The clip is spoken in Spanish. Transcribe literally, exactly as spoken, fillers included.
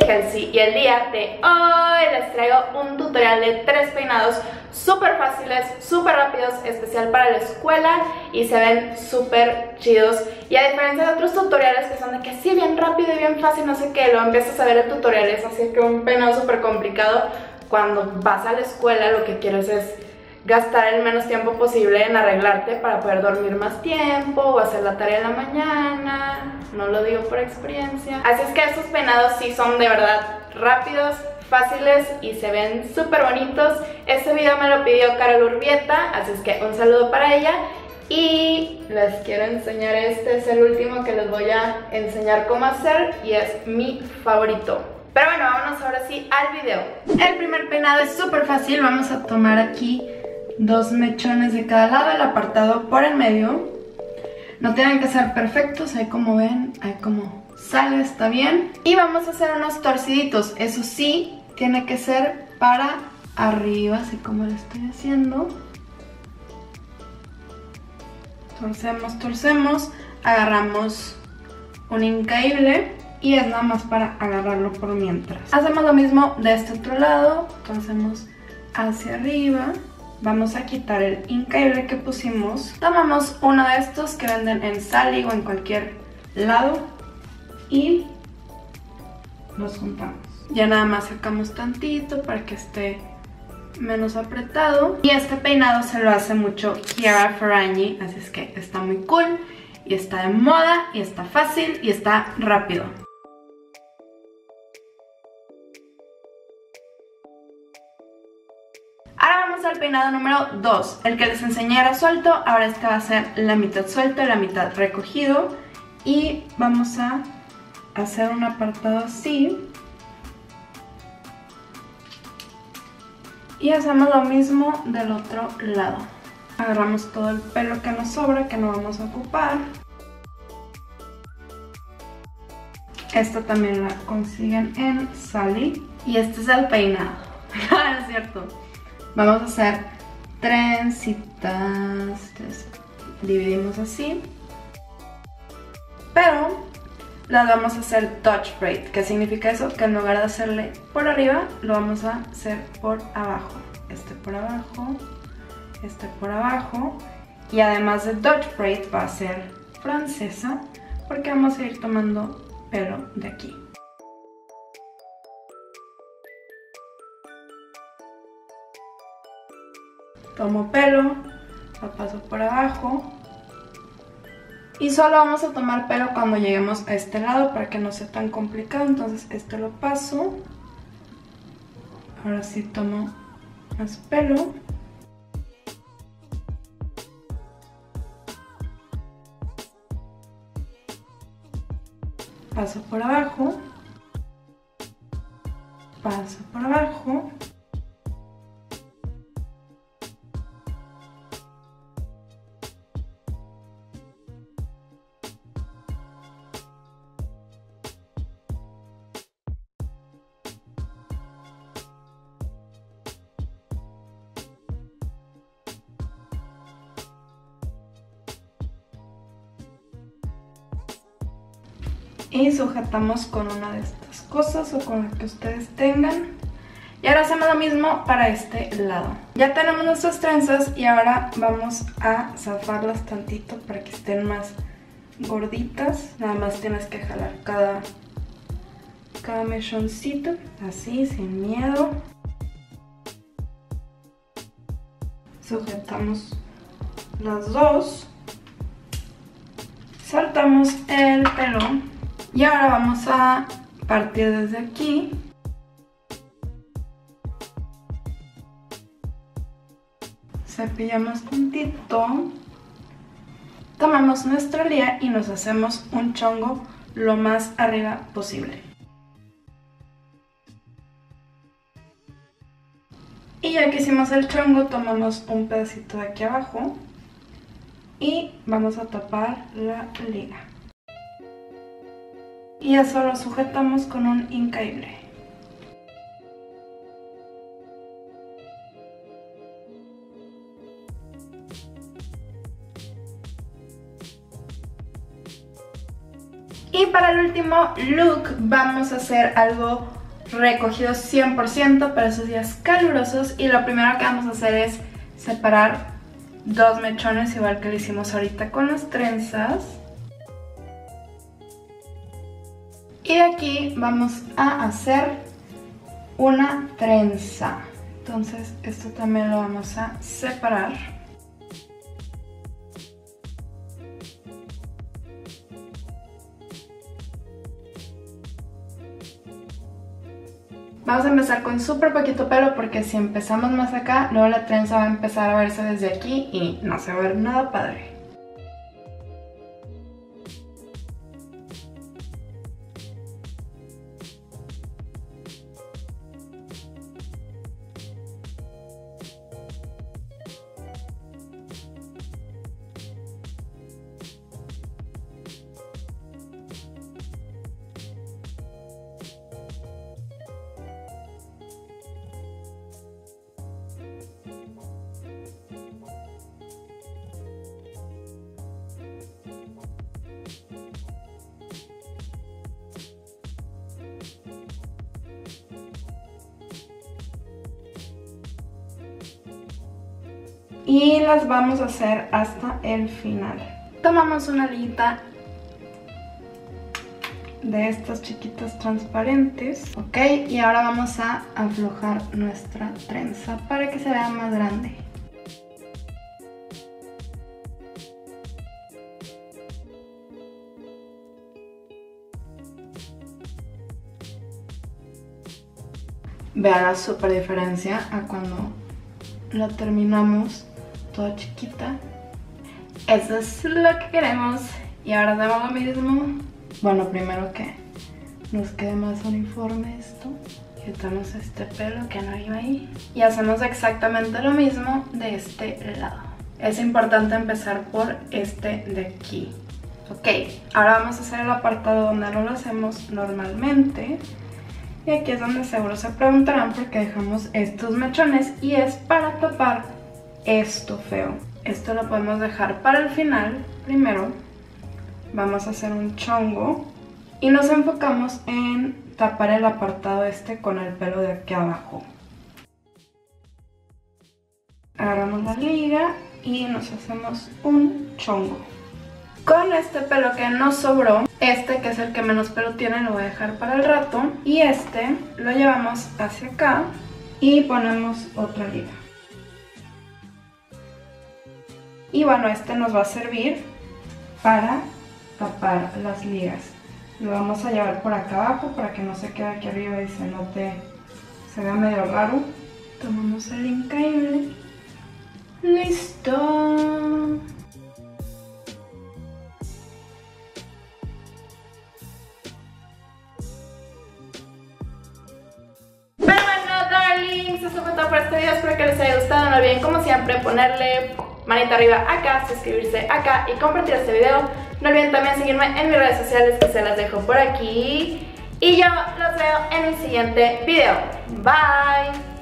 Kelsey y el día de hoy les traigo un tutorial de tres peinados súper fáciles, súper rápidos, especial para la escuela y se ven súper chidos. Y a diferencia de otros tutoriales que son de que sí, bien rápido y bien fácil, no sé qué, lo empiezas a ver en tutoriales, así que un peinado súper complicado, cuando vas a la escuela lo que quieres es gastar el menos tiempo posible en arreglarte para poder dormir más tiempo o hacer la tarea en la mañana. No lo digo por experiencia. Así es que estos peinados sí son de verdad rápidos, fáciles y se ven súper bonitos. Este video me lo pidió Carol Urbieta, así es que un saludo para ella. Y les quiero enseñar, este es el último que les voy a enseñar cómo hacer y es mi favorito. Pero bueno, vámonos ahora sí al video. El primer peinado es súper fácil. Vamos a tomar aquí dos mechones de cada lado, el apartado por el medio. No tienen que ser perfectos, ahí como ven, ahí como sale, está bien. Y vamos a hacer unos torciditos, eso sí, tiene que ser para arriba, así como lo estoy haciendo. Torcemos, torcemos, agarramos un incaíble y es nada más para agarrarlo por mientras. Hacemos lo mismo de este otro lado, torcemos hacia arriba. Vamos a quitar el incaíble que pusimos. Tomamos uno de estos que venden en Sally o en cualquier lado y los juntamos. Ya nada más sacamos tantito para que esté menos apretado. Y este peinado se lo hace mucho Chiara Ferragni, así es que está muy cool y está de moda y está fácil y está rápido. Ahora vamos al peinado número dos. El que les enseñé era suelto, ahora este va a ser la mitad suelto y la mitad recogido. Y vamos a hacer un apartado así. Y hacemos lo mismo del otro lado. Agarramos todo el pelo que nos sobra, que no vamos a ocupar. Esta también la consiguen en Sally. Y este es el peinado. Es cierto. Vamos a hacer trencitas, dividimos así, pero las vamos a hacer touch braid. ¿Qué significa eso? Que en lugar de hacerle por arriba, lo vamos a hacer por abajo. Este por abajo, este por abajo, y además de touch braid va a ser francesa, porque vamos a ir tomando pelo de aquí. Tomo pelo, lo paso por abajo y solo vamos a tomar pelo cuando lleguemos a este lado para que no sea tan complicado. Entonces este lo paso. Ahora sí tomo más pelo. Paso por abajo. Paso por abajo. Y sujetamos con una de estas cosas o con la que ustedes tengan. Y ahora hacemos lo mismo para este lado. Ya tenemos nuestras trenzas y ahora vamos a zafarlas tantito para que estén más gorditas. Nada más tienes que jalar cada, cada mechoncito, así, sin miedo. Sujetamos las dos. Soltamos el pelo. Y ahora vamos a partir desde aquí. Cepillamos tantito. Tomamos nuestra lía y nos hacemos un chongo lo más arriba posible. Y ya que hicimos el chongo, tomamos un pedacito de aquí abajo y vamos a tapar la liga. Y eso lo sujetamos con un incaíble. Y para el último look vamos a hacer algo recogido cien por ciento para esos días calurosos. Y lo primero que vamos a hacer es separar dos mechones, igual que lo hicimos ahorita con las trenzas. Y de aquí vamos a hacer una trenza. Entonces esto también lo vamos a separar. Vamos a empezar con súper poquito pelo porque si empezamos más acá, luego la trenza va a empezar a verse desde aquí y no se va a ver nada padre. Y las vamos a hacer hasta el final. Tomamos una liguita de estas chiquitas transparentes, ok, y ahora vamos a aflojar nuestra trenza para que se vea más grande. Vean la super diferencia a cuando la terminamos toda chiquita. Eso es lo que queremos. Y ahora hacemos lo mismo. Bueno, primero que nos quede más uniforme esto, quitamos este pelo que no iba ahí y hacemos exactamente lo mismo de este lado. Es importante empezar por este de aquí. Ok, ahora vamos a hacer el apartado donde no lo hacemos normalmente. Y aquí es donde seguro se preguntarán por qué dejamos estos mechones, y es para tapar esto feo. Esto lo podemos dejar para el final. Primero vamos a hacer un chongo y nos enfocamos en tapar el apartado este con el pelo de aquí abajo. Agarramos la liga y nos hacemos un chongo. Con este pelo que nos sobró, este que es el que menos pelo tiene, lo voy a dejar para el rato. Y este lo llevamos hacia acá y ponemos otra liga. Y bueno, este nos va a servir para tapar las ligas. Lo vamos a llevar por acá abajo para que no se quede aquí arriba y se note, se vea medio raro. Tomamos el increíble. ¡Listo! Eso fue todo por este video, espero que les haya gustado. No olviden, como siempre, ponerle manita arriba acá, suscribirse acá y compartir este video. No olviden también seguirme en mis redes sociales, que se las dejo por aquí. Y yo los veo en el siguiente video. Bye.